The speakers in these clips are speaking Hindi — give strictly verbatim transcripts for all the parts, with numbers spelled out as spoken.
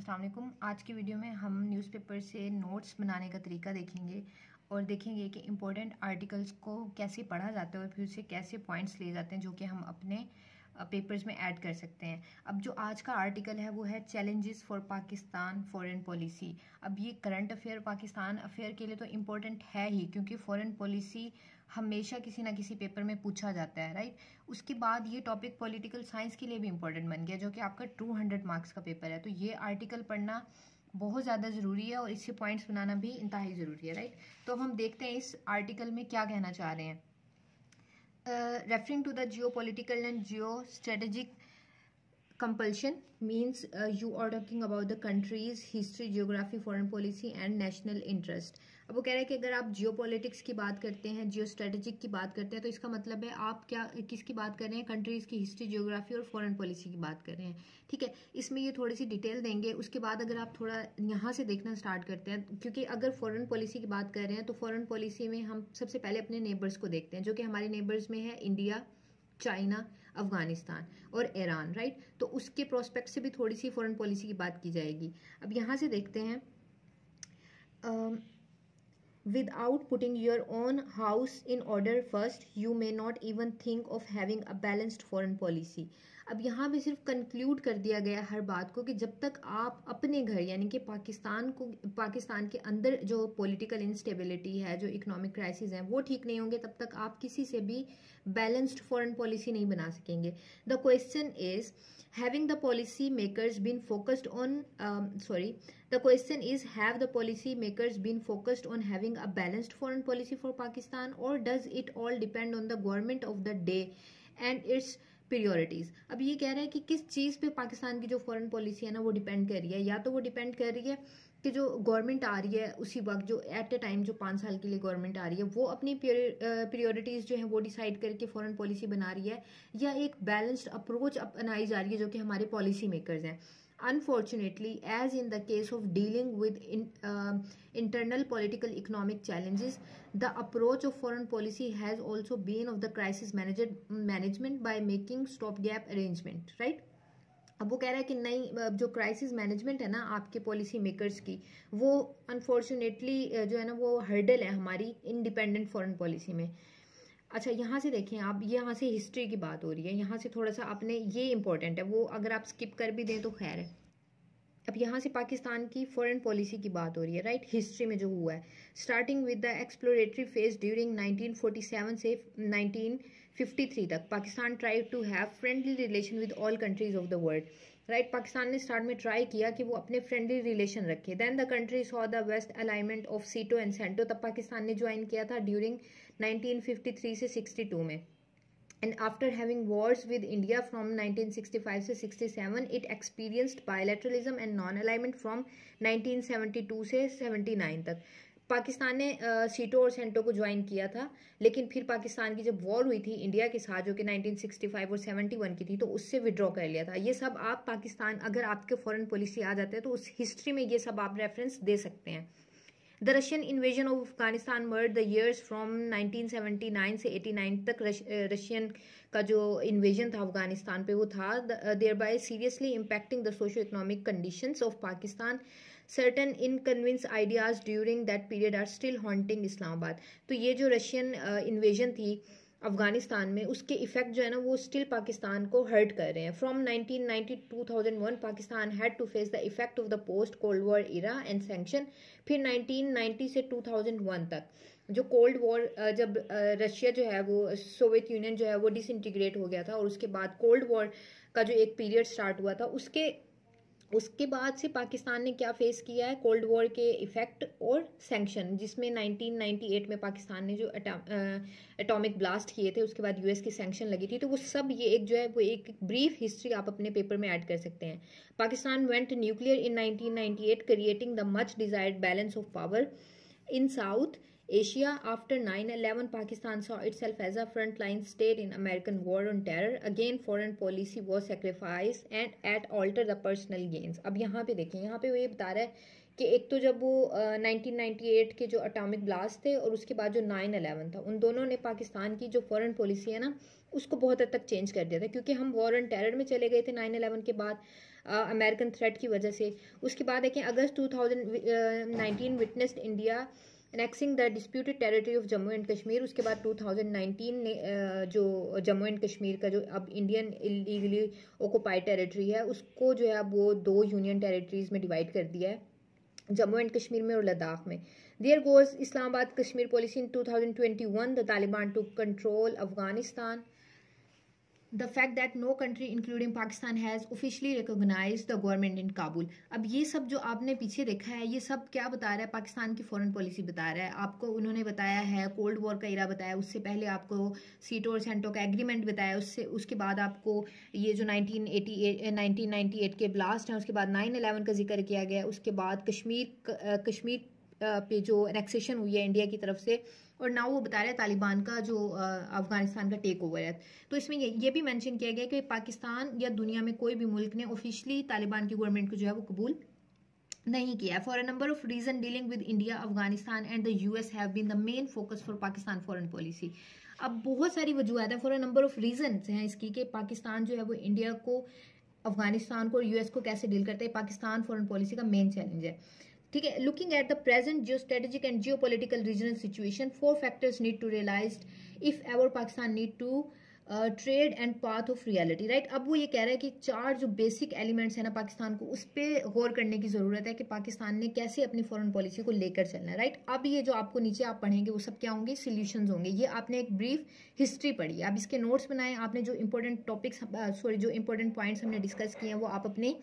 अस्सलाम वालेकुम। आज की वीडियो में हम न्यूज़पेपर से नोट्स बनाने का तरीका देखेंगे और देखेंगे कि इम्पोर्टेंट आर्टिकल्स को कैसे पढ़ा जाता है और फिर उससे कैसे पॉइंट्स लिए जाते हैं जो कि हम अपने पेपर्स में ऐड कर सकते हैं। अब जो आज का आर्टिकल है वो है challenges for Pakistan foreign policy. अब ये करंट अफेयर पाकिस्तान अफेयर के लिए तो इम्पोर्टेंट है ही, क्योंकि फॉरेन पॉलिसी हमेशा किसी ना किसी पेपर में पूछा जाता है, राइट। उसके बाद ये टॉपिक पॉलिटिकल साइंस के लिए भी इम्पोर्टेंट बन गया, जो कि आपका टू हंड्रेड मार्क्स का पेपर है। तो ये आर्टिकल पढ़ना बहुत ज़्यादा ज़रूरी है और इससे पॉइंट्स बनाना भी इंतहाई ज़रूरी है, राइट। तो हम देखते हैं इस आर्टिकल में क्या कहना चाह रहे हैं। Uh, referring to the geopolitical and geostrategic compulsion means uh, you are talking about the country's history, geography, foreign policy and national interest. अब वो कह रहे हैं कि अगर आप जियोपॉलिटिक्स की बात करते हैं, जियो स्ट्रेटेजिक की बात करते हैं, तो इसका मतलब है आप क्या किसकी बात कर रहे हैं? कंट्रीज़ की हिस्ट्री, जियोग्राफी और फॉरेन पॉलिसी की बात कर रहे हैं, ठीक है। इसमें ये थोड़ी सी डिटेल देंगे। उसके बाद अगर आप थोड़ा यहाँ से देखना स्टार्ट करते हैं, क्योंकि अगर फॉरेन पॉलिसी की बात कर रहे हैं तो फॉरेन पॉलिसी में हम सबसे पहले अपने नेबर्स को देखते हैं, जो कि हमारे नेबर्स में है इंडिया, चाइना, अफगानिस्तान और ईरान, राइट। तो उसके प्रोस्पेक्ट से भी थोड़ी सी फॉरेन पॉलिसी की बात की जाएगी। अब यहाँ से देखते हैं, without putting your own house in order first you may not even think of having a balanced foreign policy. अब यहाँ पे सिर्फ कंक्लूड कर दिया गया हर बात को कि जब तक आप अपने घर यानी कि पाकिस्तान को पाकिस्तान के अंदर जो पॉलिटिकल इंस्टेबिलिटी है, जो इकोनॉमिक क्राइसिस है, वो ठीक नहीं होंगे, तब तक आप किसी से भी बैलेंस्ड फॉरेन पॉलिसी नहीं बना सकेंगे। The question is having the policy makers been focused on um, sorry the question is have the policy makers been focused on having a balanced foreign policy for Pakistan, or does it all depend on the government of the day and its priorities? अब ये कह रहे हैं कि किस चीज़ पे पाकिस्तान की जो फॉरेन पॉलिसी है ना वो डिपेंड कर रही है। या तो वो डिपेंड कर रही है कि जो गवर्नमेंट आ रही है उसी वक्त, जो एट ए टाइम जो पाँच साल के लिए गवर्नमेंट आ रही है, वो अपनी प्रायोरिटीज़ जो है वो डिसाइड करके फॉरेन पॉलिसी बना रही है, या एक बैलेंस्ड अप्रोच अपनाई जा रही है जो कि हमारे पॉलिसी मेकर्स हैं। Unfortunately, as in the case of dealing with in, uh, internal political economic challenges, the approach of foreign policy has also been of the crisis manager, management by making stopgap arrangement, right? अब वो कह रहा है कि नहीं, जो क्राइसिस मैनेजमेंट है ना आपके पॉलिसी मेकर्स की, वो अनफॉर्चुनेटली जो है ना वो हर्डल है हमारी इंडिपेंडेंट फॉरेन पॉलिसी में। अच्छा, यहाँ से देखें आप, यहाँ से हिस्ट्री की बात हो रही है, यहाँ से थोड़ा सा आपने, ये इंपॉर्टेंट है, वो अगर आप स्किप कर भी दें तो खैर है। अब यहाँ से पाकिस्तान की फॉरेन पॉलिसी की बात हो रही है, राइट, हिस्ट्री में जो हुआ है। Starting with the exploratory phase during nineteen forty seven से नाइनटीन फिफ्टी थ्री तक Pakistan try to have friendly relation with all countries of the world, right. Pakistan ने स्टार्ट में ट्राई किया कि वो अपने फ्रेंडली रिलेशन रखे। Then the country saw the west alignment of SEATO and CENTO, तब पाकिस्तान ने ज्वाइन किया था ड्यूरिंग नाइनटीन फिफ्टी थ्री से सिक्सटी टू में। And after having wars with India from nineteen sixty-five से sixty-seven, it experienced bilateralism and non-alignment from nineteen seventy-two से seventy-nine तक। पाकिस्तान ने सीटो और सेंटो को ज्वाइन किया था, लेकिन फिर पाकिस्तान की जब वॉर हुई थी इंडिया के साथ, जो कि नाइनटीन सिक्सटी फाइव और सेवेंटी वन की थी, तो उससे विड्रॉ कर लिया था। ये सब आप पाकिस्तान, अगर आपके फॉरेन पॉलिसी आ जाते हैं तो उस हिस्ट्री में ये सब आप रेफरेंस दे सकते हैं। The Russian invasion of Afghanistan marred the years from nineteen seventy nine से एटी नाइन तक रशियन का जो इन्वेजन था अफगानिस्तान पे वो था, thereby seriously impacting the socio economic conditions of Pakistan. Certain inconvenient ideas during that period are still haunting Islamabad. तो ये जो रशियन इन्वेजन थी अफगानिस्तान में, उसके इफेक्ट जो है ना वो स्टिल पाकिस्तान को हर्ट कर रहे हैं। From nineteen ninety two two thousand one Pakistan had to face the effect of the post cold war era and sanction. फिर नाइनटीन नाइंटी से टू थाउजेंड वन तक जो कोल्ड वॉर, जब रशिया जो है वो, सोवियत यूनियन जो है वो डिसइंटीग्रेट हो गया था, और उसके बाद कोल्ड वॉर का जो एक पीरियड स्टार्ट हुआ था, उसके उसके बाद से पाकिस्तान ने क्या फेस किया है? कोल्ड वॉर के इफेक्ट और सैंक्शन, जिसमें नाइनटीन नाइंटी एट में पाकिस्तान ने जो एटॉमिक ब्लास्ट किए थे, उसके बाद यूएस की सैंक्शन लगी थी। तो वो सब ये एक जो है वो एक ब्रीफ हिस्ट्री आप अपने पेपर में ऐड कर सकते हैं। Pakistan went nuclear in nineteen ninety eight, creating the much desired balance of power in South Asia. After nine eleven, Pakistan saw itself as a frontline state in American war on terror. Again, foreign policy was sacrificed and at alter the personal gains. अब यहाँ पे देखें, यहाँ पे वो ये बता रहा है कि एक तो जब वो नाइनटीन नाइंटी एट के जो एटॉमिक ब्लास्ट थे और उसके बाद जो नाइन इलेवन था, उन दोनों ने पाकिस्तान की जो फॉरेन पॉलिसी है ना उसको बहुत हद तक चेंज कर दिया था, क्योंकि हम वॉर ऑन टेरर में चले गए थे नाइन इलेवन के बाद। अमेरिकन थ्रेट की वजह से। उसके बाद देखें August two thousand nineteen witnessed India annexing the disputed territory of Jammu and Kashmir. उसके बाद टू थाउजेंड नाइनटीन ने जो जम्मू एंड कश्मीर का जो अब इंडियन इलीगली ऑक्युपाइड टेरिटरी है उसको जो है वो दो यूनियन टेरिटरीज में डिवाइड कर दिया है, जम्मू एंड कश्मीर में और लद्दाख में। There goes Islamabad Kashmir policy in two thousand twenty one the Taliban to control Afghanistan. The fact that no country including Pakistan has officially recognized the government in Kabul। अब ये सब जो आपने पीछे देखा है ये सब क्या बता रहा है, पाकिस्तान की फॉरेन पॉलिसी बता रहा है आपको। उन्होंने बताया है कोल्ड वॉर का इरा बताया, उससे पहले आपको सीटो और सेंटो का एग्रीमेंट बताया, उससे उसके बाद आपको ये जो नाइनटीन नाइनटी एट के ब्लास्ट हैं, उसके बाद नाइन इलेवन का जिक्र किया गया, उसके बाद कश्मीर कश्मीर पे जो एनेक्सेशन हुई है इंडिया की तरफ से, और नाउ वो बता रहे हैं तालिबान का जो अफगानिस्तान का टेक ओवर है। तो इसमें ये, ये भी मेंशन किया गया कि पाकिस्तान या दुनिया में कोई भी मुल्क ने ऑफिशियली तालिबान की गवर्नमेंट को जो है वो कबूल नहीं किया है। For a number of reason dealing with India Afghanistan and the US have been the main focus for Pakistan foreign policy. अब बहुत सारी वजूहत है for a number of reason हैं इसकी कि पाकिस्तान जो है वो इंडिया को, अफगानिस्तान को और यूएस को कैसे डील करते हैं, पाकिस्तान फॉरेन पॉलिसी का मेन चैलेंज है। ठीक है, looking at the present geo strategic and geo political regional situation, four factors need to realise if ever Pakistan need to tread and path of reality. Right, अब वो ये कह रहा है कि चार जो बेसिक एलिमेंट्स है ना पाकिस्तान को, उस पर गौर करने की जरूरत है कि पाकिस्तान ने कैसे अपनी फॉरेन पॉलिसी को लेकर चलना है। राइट, अब ये जो आपको नीचे आप पढ़ेंगे वो सब क्या होंगे, सोल्यूशंस होंगे। ये आपने एक ब्रीफ हिस्ट्री पढ़ी है, आप इसके नोट्स बनाए, आपने जो इंपॉर्टेंट टॉपिक्स सॉरी जो इंपॉर्टेंट पॉइंट्स हमने डिस्कस किए हैं वो आप अपने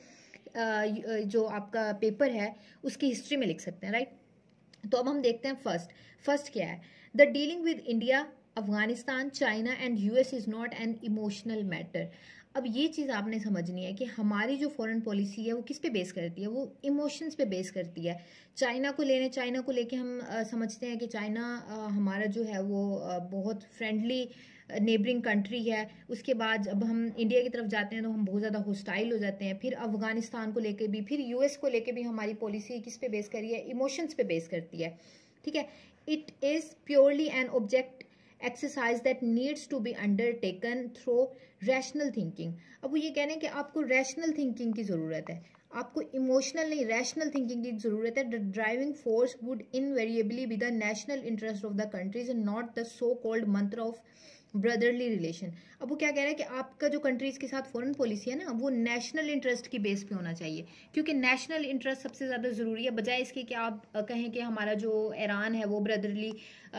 Uh, जो आपका पेपर है उसकी हिस्ट्री में लिख सकते हैं। राइट, तो अब हम देखते हैं फर्स्ट फर्स्ट क्या है। The dealing with India Afghanistan China and US is not an emotional matter. अब ये चीज़ आपने समझनी है कि हमारी जो फॉरेन पॉलिसी है वो किस पे बेस करती है, वो इमोशंस पे बेस करती है। चाइना को लेने चाइना को लेके हम आ, समझते हैं कि चाइना आ, हमारा जो है वो आ, बहुत फ्रेंडली नेबरिंग कंट्री है। उसके बाद जब हम इंडिया की तरफ जाते हैं तो हम बहुत ज़्यादा होस्टाइल हो जाते हैं। फिर अफगानिस्तान को लेके भी, फिर यूएस को लेके भी हमारी पॉलिसी किस पे बेस करी है, इमोशंस पे बेस करती है। ठीक है, it is purely an object exercise that needs to be undertaken through rational thinking. अब वो ये कह रहे हैं कि आपको रैशनल थिंकिंग की ज़रूरत है, आपको इमोशनल नहीं रैशनल थिंकिंग की ज़रूरत है। The driving force would invariably be the national interest of the countries and not the so called mantra of brotherly relation. अब वो क्या कह रहा है कि आपका जो कंट्रीज के साथ फॉरेन पॉलिसी है ना वो नेशनल इंटरेस्ट की बेस पे होना चाहिए, क्योंकि नेशनल इंटरेस्ट सबसे ज़्यादा ज़रूरी है, बजाय इसके कि आप कहें कि हमारा जो ईरान है वो ब्रदरली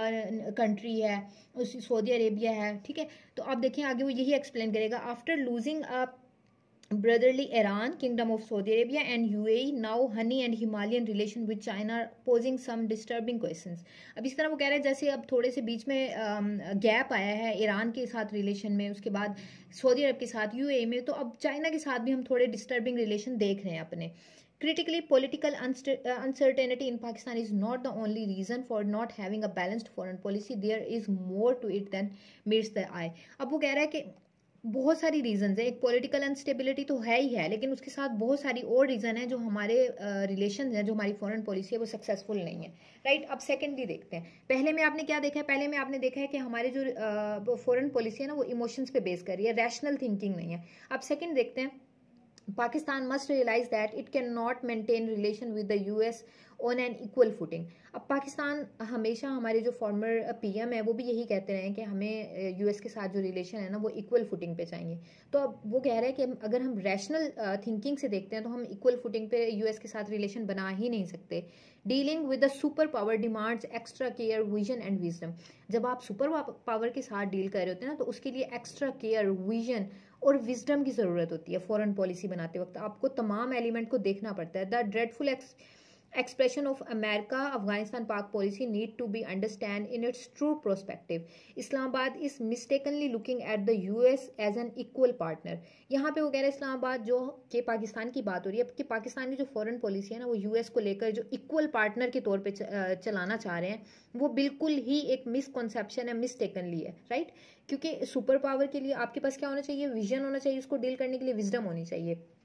कंट्री है, उस सऊदी अरेबिया है। ठीक है, तो आप देखें आगे वो यही एक्सप्लेन करेगा। After losing a brotherly Iran, Kingdom of Saudi Arabia and U A E, now honey and Himalayan relation with China are posing some disturbing questions। अब इस तरह वो कह रहे हैं जैसे अब थोड़े से बीच में गैप आया है ईरान के साथ रिलेशन में, उसके बाद सऊदी अरब के साथ, यूएई में, तो अब चाइना के साथ भी हम थोड़े डिस्टर्बिंग रिलेशन देख रहे हैं अपने। Critically, political uncertainty in Pakistan is not the only reason for not having a balanced foreign policy. There is more to it than meets the eye। अब वो कह रहा है कि बहुत सारी रीजंस है, एक पॉलिटिकल अनस्टेबिलिटी तो है ही है, लेकिन उसके साथ बहुत सारी और रीजन है जो हमारे रिलेशन है, जो हमारी फॉरेन पॉलिसी है वो सक्सेसफुल नहीं है। राइट, अब सेकेंडली देखते हैं। पहले में आपने क्या देखा है, पहले में आपने देखा है कि हमारे जो फॉरेन पॉलिसी है ना वो इमोशंस पे बेस कर रही है, रैशनल थिंकिंग नहीं है। अब सेकेंड देखते हैं, Pakistan must realise that it can not maintain relation with the US on an equal footing. अब पाकिस्तान हमेशा, हमारे जो फॉर्मर पीएम है वो भी यही कहते रहे हैं कि हमें यूएस के साथ जो रिलेशन है ना वो इक्वल फुटिंग पे चाहिए। तो अब वो कह रहे हैं कि अगर हम रैशनल थिंकिंग से देखते हैं तो हम इक्वल फुटिंग पे यूएस के साथ रिलेशन बना ही नहीं सकते। Dealing with the super power demands extra care, vision and wisdom. जब आप सुपर पावर के साथ डील कर रहे होते हैं ना तो उसके लिए एक्स्ट्रा केयर, विजन और विजडम की ज़रूरत होती है। फॉरेन पॉलिसी बनाते वक्त आपको तमाम एलिमेंट को देखना पड़ता है। The dreadful ex expression of America Afghanistan Pak policy need to be understand in its true perspective. Islamabad is mistakenly looking at the U S as an equal partner। यहाँ पे वो कह रहे हैं इस्लामाबाद जो कि पाकिस्तान की बात हो रही है कि पाकिस्तान की जो फॉरेन पॉलिसी है ना वो यूएस को लेकर जो इक्वल पार्टनर के तौर पे चलाना चाह रहे हैं वो बिल्कुल ही एक मिसकॉन्सेप्शन है, मिस्टेकनली है। राइट, क्योंकि सुपर पावर के लिए आपके पास क्या होना चाहिए, विजन होना चाहिए, उसको डील करने के लिए विजडम होनी चाहिए।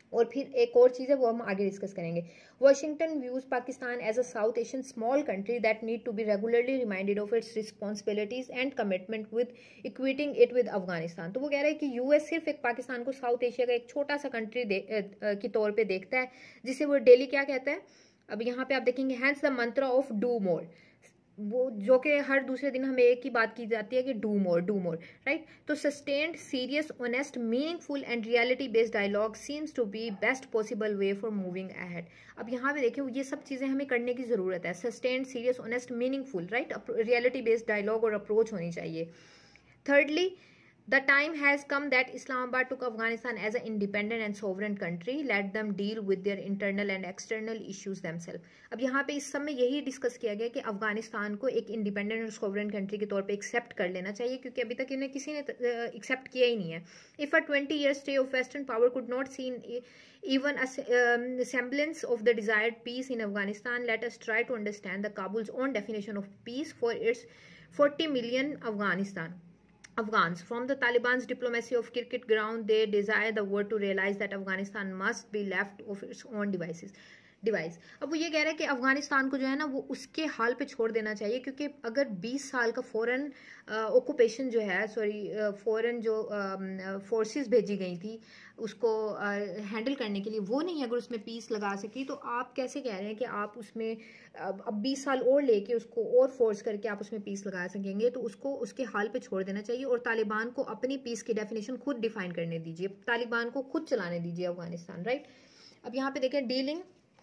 और फिर एक और चीज़ है वो हम आगे डिस्कस करेंगे। Washington views Pakistan as a South Asian small country that need to be regularly reminded of its responsibilities and commitment with equating it with Afghanistan. तो वो कह रहे हैं कि यूएस सिर्फ एक पाकिस्तान को साउथ एशिया का एक छोटा सा कंट्री के तौर पर देखता है, जिसे वो डेली क्या कहता है। अब यहाँ पे आप देखेंगे hence the mantra of do more, वो जो कि हर दूसरे दिन हमें एक ही बात की जाती है कि do more do more, right. तो sustained serious honest meaningful and reality based dialogue seems to be best possible way for moving ahead. अब यहाँ पे देखिए ये सब चीज़ें हमें करने की ज़रूरत है। Sustained serious honest meaningful, right, reality based dialogue और अप्रोच होनी चाहिए। Thirdly, the time has come that Islamabad took Afghanistan as an independent and sovereign country. Let them deal with their internal and external issues themselves. अब यहाँ पे इस समय यही डिस्कस किया गया कि अफगानिस्तान को एक इंडिपेंडेंट और सोवरेन कंट्री के तौर पे एक्सेप्ट कर लेना चाहिए, क्योंकि अभी तक इन्हें किसी ने एक्सेप्ट किया ही नहीं है. If a twenty year stay of Western power could not see even a um, semblance of the desired peace in Afghanistan, let us try to understand the Kabul's own definition of peace for its forty million Afghanistan. Afghans. From the Taliban's diplomacy of cricket ground, they desire the world to realize that Afghanistan must be left of its own devices. Device अब वो ये कह रहा है कि अफगानिस्तान को जो है ना वो उसके हाल पे छोड़ देना चाहिए, क्योंकि अगर बीस साल का फॉरेन ऑक्यूपेशन जो है, सॉरी फॉरेन जो फोर्सेस भेजी गई थी उसको हैंडल करने के लिए, वो नहीं अगर उसमें पीस लगा सकी, तो आप कैसे कह रहे हैं कि आप उसमें अब बीस साल और लेके उसको और फोर्स करके आप उसमें पीस लगा सकेंगे? तो उसको उसके हाल पे छोड़ देना चाहिए और तालिबान को अपनी पीस की डेफिनेशन खुद डिफाइन करने दीजिए, तालिबान को खुद चलाने दीजिए अफगानिस्तान, राइट। अब यहाँ पे देखें, dealing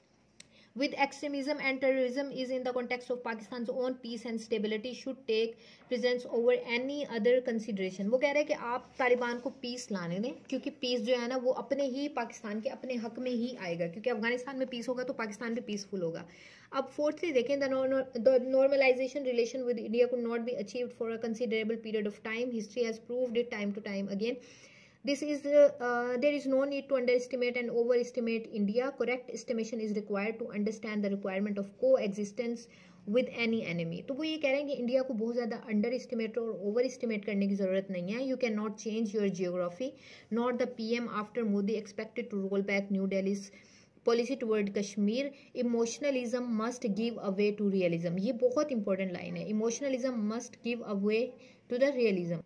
with extremism and terrorism is in the context of Pakistan's own peace and stability should take precedence over any other consideration. वो कह रहे हैं कि आप तालिबान को पीस लाने दें, क्योंकि पीस जो है ना वो अपने ही पाकिस्तान के अपने हक में ही आएगा, क्योंकि अफगानिस्तान में पीस होगा तो पाकिस्तान भी पीसफुल होगा. अब फोर्थली देखें, the normalization relation with India could not be achieved for a considerable period of time. History has proved it time to time again. This is uh, uh, there is no need to underestimate and overestimate India. Correct estimation is required to understand the requirement of coexistence with any enemy. तो वो ये कह रहे हैं कि इंडिया को बहुत ज़्यादा अंडर एस्टिमेट और ओवर एस्टिमेट करने की ज़रूरत नहीं है. You can not change your geography. Not the P M after Modi expected to roll back new Delhi's policy toward Kashmir. Emotionalism must give away to realism. ये बहुत इंपॉर्टेंट लाइन है. Emotionalism must give away to the realism,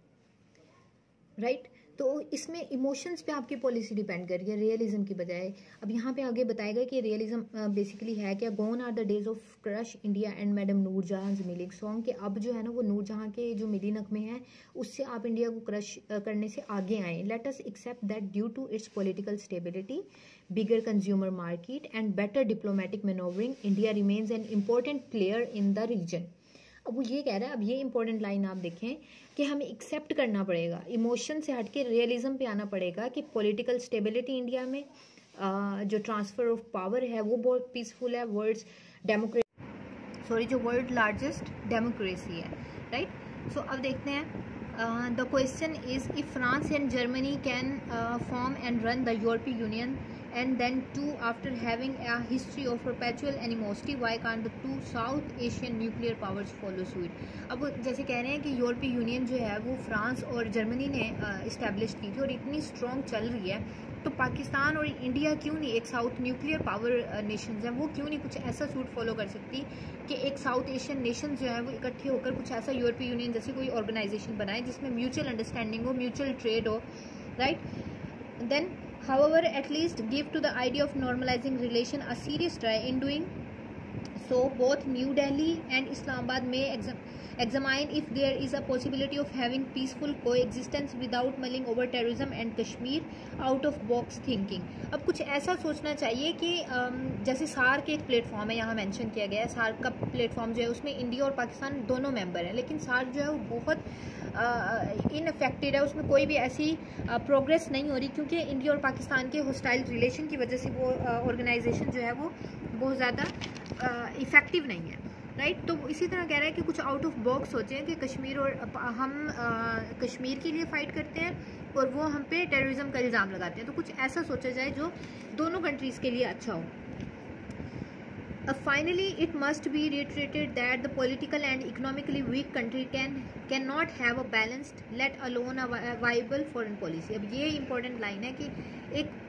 right. तो इसमें इमोशंस पे आपकी पॉलिसी डिपेंड कर रही है रियलिज्म की बजाय. अब यहाँ पे आगे बताया गया कि रियलिज्म बेसिकली है क्या. Gone are the days of crush India and madam Noorjahan milling song, के अब जो है ना वो नूरजहां के जो मिली नगमे हैं उससे आप इंडिया को क्रश करने से आगे आएँ. Let us accept that due to its political stability, bigger consumer market and better diplomatic manoeuvring, India remains an important player in the region. अब वो ये कह रहा है, अब ये इंपॉर्टेंट लाइन आप देखें कि हमें एक्सेप्ट करना पड़ेगा, इमोशन से हटके रियलिज्म पे आना पड़ेगा कि पॉलिटिकल स्टेबिलिटी इंडिया में, आ, जो ट्रांसफर ऑफ पावर है वो बहुत पीसफुल है. वर्ल्ड्स डेमोक्रेसी सॉरी जो वर्ल्ड लार्जेस्ट डेमोक्रेसी है, राइट. सो अब देखते हैं, the question is if France and Germany can form and run the European Union and then too after having a history of perpetual animosity, why can't the two South Asian nuclear powers follow suit? अब जैसे कह रहे हैं कि यूरोपीय यूनियन जो है वो फ्रांस और जर्मनी ने इस्टेब्लिश की थी और इतनी स्ट्रॉन्ग चल रही है, तो पाकिस्तान और इंडिया क्यों नहीं, एक साउथ न्यूक्लियर पावर नेशंस हैं, वो क्यों नहीं कुछ ऐसा सूट फॉलो कर सकती कि एक साउथ एशियन नेशन जो है वो इकट्ठे होकर कुछ ऐसा यूरोपीय यूनियन जैसी कोई ऑर्गेनाइजेशन बनाए जिसमें म्यूचुअल अंडरस्टैंडिंग हो, म्यूचुअल ट्रेड हो, right. Then however, at least give to the idea of normalizing relation a serious try. In doing so, both New Delhi and Islamabad may exam examine if there is a possibility of having peaceful coexistence without mulling over terrorism and Kashmir, out of box thinking. अब कुछ ऐसा सोचना चाहिए कि जैसे सार्क एक प्लेटफॉर्म है, यहाँ मेंशन किया गया है. सार्क का प्लेटफॉर्म जो है उसमें इंडिया और पाकिस्तान दोनों मेंबर हैं, लेकिन सार्क जो है वो बहुत इनफेक्टेड है, उसमें कोई भी ऐसी प्रोग्रेस नहीं हो रही, क्योंकि इंडिया और पाकिस्तान के हॉस्टाइल रिलेशन की वजह से वो ऑर्गेनाइजेशन जो है वो बहुत ज़्यादा इफ़ेक्टिव नहीं है, राइट. तो इसी तरह कह रहा है कि कुछ आउट ऑफ बॉक्स सोचें कि कश्मीर और हम आ, कश्मीर के लिए फ़ाइट करते हैं और वो हम पे टेररिज्म का इल्ज़ाम लगाते हैं, तो कुछ ऐसा सोचा जाए जो दोनों कंट्रीज़ के लिए अच्छा हो. Uh, finally, it must be reiterated that the political and economically weak country can cannot have a balanced, let alone a viable foreign policy. अब ये important line है कि एक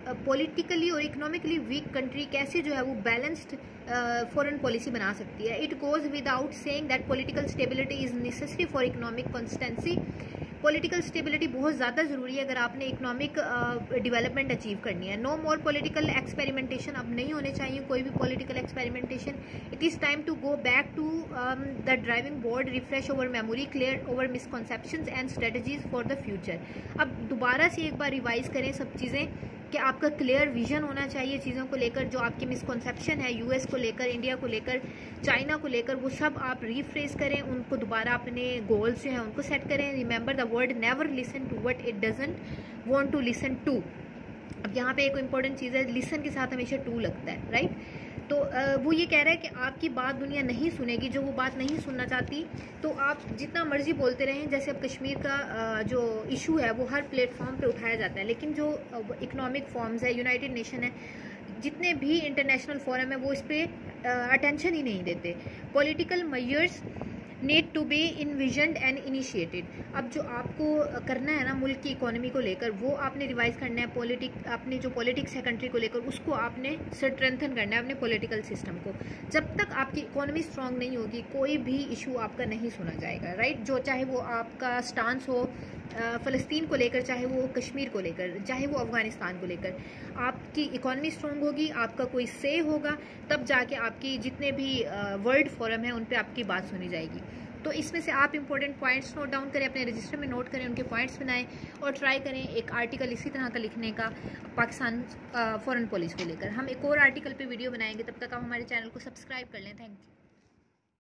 पॉलिटिकली और इकोनॉमिकली वीक कंट्री कैसे जो है वो बैलेंस्ड फॉरेन पॉलिसी बना सकती है। It goes without saying that political stability is necessary for economic consistency. Political stability बहुत ज़्यादा ज़रूरी है अगर आपने इकोनॉमिक डेवलपमेंट अचीव करनी है। नो मोर पॉलिटिकल एक्सपेरिमेंटेशन, अब नहीं होने चाहिए कोई भी political experimentation. It is time to go back to the driving board, refresh over memory, clear over misconceptions and strategies for the future. अब दोबारा से एक बार रिवाइज करें सब चीज़ें कि आपका क्लियर विजन होना चाहिए चीज़ों को लेकर, जो आपकी मिसकॉन्सेप्शन है यूएस को लेकर, इंडिया को लेकर, चाइना को लेकर, वो सब आप रिफ्रेश करें, उनको दोबारा अपने गोल्स जो हैं उनको सेट करें। Remember the word never listen to what it doesn't want to listen to. अब यहाँ पे एक इंपॉर्टेंट चीज़ है, लिसन के साथ हमेशा टू लगता है, राइट। तो वो ये कह रहा है कि आपकी बात दुनिया नहीं सुनेगी, जो वो बात नहीं सुनना चाहती तो आप जितना मर्जी बोलते रहें। जैसे अब कश्मीर का जो इशू है वो हर प्लेटफॉर्म पे उठाया जाता है, लेकिन जो इकोनॉमिक फॉर्म्स है, यूनाइटेड नेशन है, जितने भी इंटरनेशनल फोरम है वो इस पर अटेंशन ही नहीं देते। Political measures need to be envisioned and initiated. अब जो आपको करना है ना मुल्क की इकोनॉमी को लेकर, वो आपने रिवाइज करना है। पॉलिटिक अपने जो पॉलिटिक्स है कंट्री को लेकर, उसको आपने स्ट्रेंथन करना है अपने पॉलिटिकल सिस्टम को। जब तक आपकी इकोनॉमी स्ट्रांग नहीं होगी कोई भी इशू आपका नहीं सुना जाएगा, राइट। जो चाहे वो आपका स्टांस हो फ़लस्तीन को लेकर, चाहे वो कश्मीर को लेकर, चाहे वो अफ़गानिस्तान को लेकर, आपकी इकोनॉमी स्ट्रांग होगी, आपका कोई से होगा, तब जाके आपकी जितने भी वर्ल्ड फोरम है उन पे आपकी बात सुनी जाएगी। तो इसमें से आप इंपॉर्टेंट पॉइंट्स नोट डाउन करें, अपने रजिस्टर में नोट करें, उनके पॉइंट्स बनाएं और ट्राई करें एक आर्टिकल इसी तरह का लिखने का पाकिस्तान फॉरेन पॉलिसी को लेकर। हम एक और आर्टिकल पे वीडियो बनाएंगे, तब तक आप हमारे चैनल को सब्सक्राइब कर लें। Thank you.